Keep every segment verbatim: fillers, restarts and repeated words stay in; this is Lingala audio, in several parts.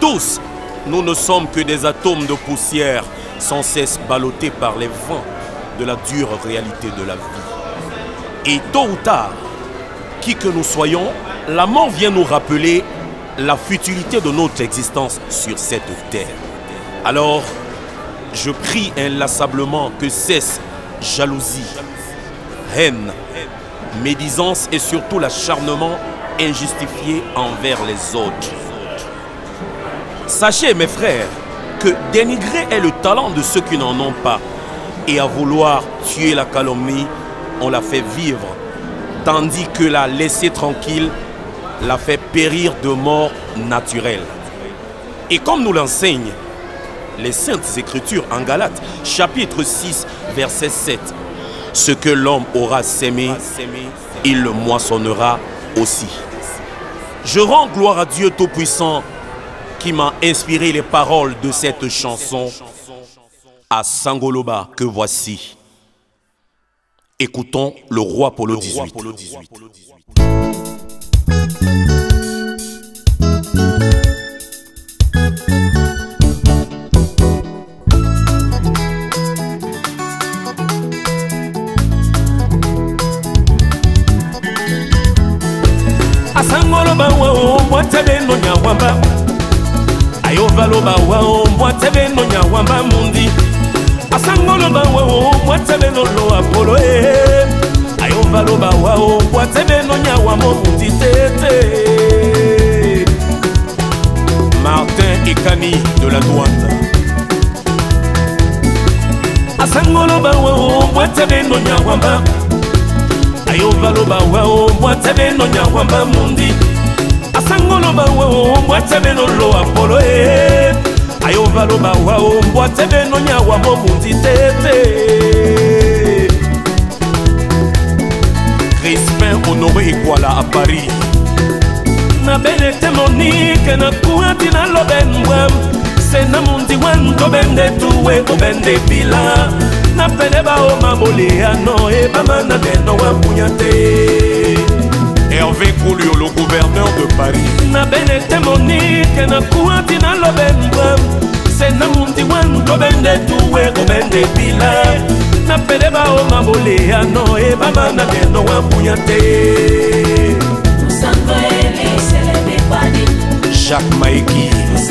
Tous, nous ne sommes que des atomes de poussière sans cesse ballottés par les vents de la dure réalité de la vie. Et tôt ou tard, qui que nous soyons, la mort vient nous rappeler la futilité de notre existence sur cette terre. Alors, je prie inlassablement que cesse jalousie, haine, médisance et surtout l'acharnement injustifié envers les autres. Sachez, mes frères, que dénigrer est le talent de ceux qui n'en ont pas. Et à vouloir tuer la calomnie, on la fait vivre, tandis que la laisser tranquille la fait périr de mort naturelle. Et comme nous l'enseignent les Saintes Écritures en Galates, chapitre six, verset sept, ce que l'homme aura sémé, il le moissonnera aussi. Je rends gloire à Dieu Tout-Puissant qui m'a inspiré les paroles de cette chanson à Sangoloba que voici. Écoutons le roi Polo dix-huit. Asangoloba wao mwatebe no nyawamba ayovaloba wao mwatebe no nyawamba mundi asangoloba wao mwatebe no lo apolo eh ayovaloba wao mwatebe no nyawamba mundi tete. Martin Ekani de la douane. Asangoloba wao mwatebe no nyawamba ayovaloba wao mwatebe no nyawamba mundi asangoloba wao mwatebe no lo apolo eh ayovaloba wao mwatebe no nyawamba mundi tete. Crispin Honoré Iguala à Paris. Na benete Monique na kuati na lobenwam sena mundi wanto bende tuwe ko bende bila na peleba o mamolea no e bamana deno wa punyate. Hervé Koulio, le gouverneur de Paris. Na benete Monique na kuati na lobenwam sena mundi wanto bende tuwe ko bende bila na peleba o mamolea no e bamana deno wa punyate. Jacques Maïki.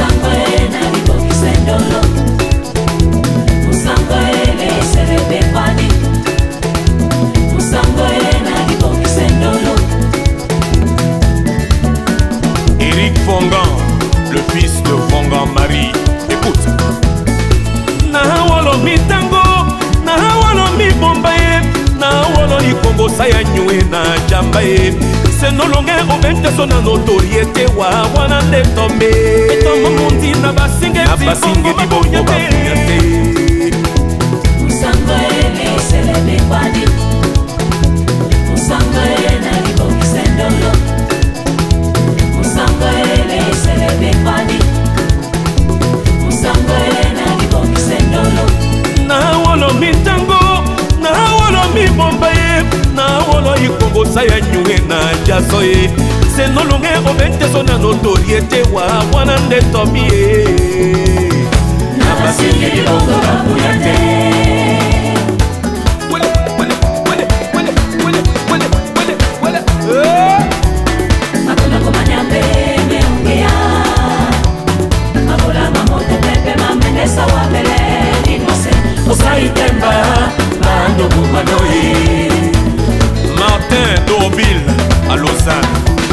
Eric Fongan, le fils de Fongan Marie. Écoute. Na wolo mi tango, na wolo mi bombaye, na wolo li Congo sayanywe na jambaye. Se no longe obente sona notoriété wa wana de tombe. Tomo mundi na basinge na basinge di bongo bapunyate. Musanga ele selebe kwadi. Musanga ele na liboki sendolo. Musanga ele selebe kwadi. Musanga ele na liboki sendolo. Na wolo mi tango, na wolo mi bombaye, na wolo ikongo saya nyue na jasoye. Se no longe obente sona notoriété wa wana de tomie. Na basinge di bongo bapunyate. Martin Dobil à Lausanne.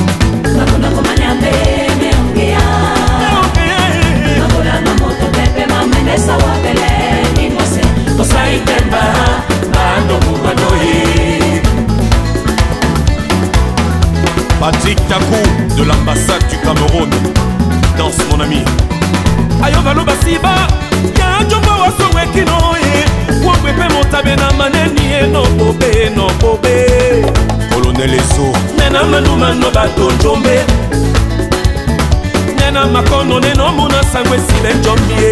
Patrick Takou de l'ambassade du Cameroun. Danse mon ami. Ayovalo basiba ya jomba wasowe kinoye wokwepe motabe na maneni eno bobe no bobe Colonel Ezo nena manuma no bato njombe nena makono neno muna sangwe sile njombie.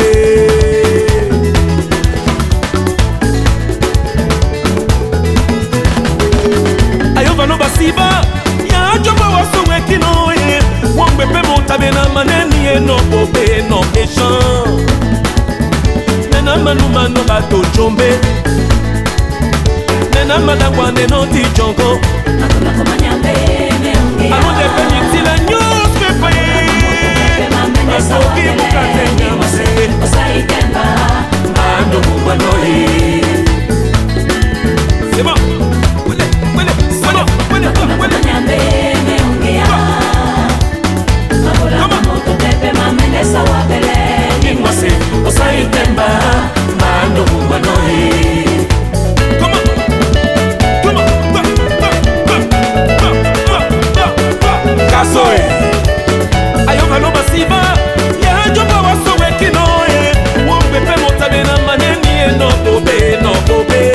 Ayovalo basiba ya jomba wasowe kinoye wokwepe motabe na maneni eno bobe méchant. Nena manu manu bato jombe. Nena madagwa neno di jongo. Alo de peniti la news me paye. Asoki bukate nyamase. Mando mubanoye. C'est bon. Wele, wele, wele, wele, wele. Nimwase, osaitemba, mando mubanoye. Come on, come on. Kasoe, ayoka no basiba, ya joba wasowe kinoe. Wompepe motabe na maneni eno bobe, no bobe.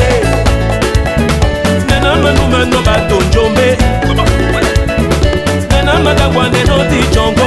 Nena manu manu bato njombe. Nena madagwa neno di jongo.